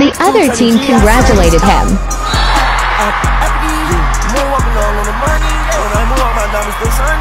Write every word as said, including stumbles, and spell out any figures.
The other team congratulated him. Move up along on the money, when I move up my diamonds still shining.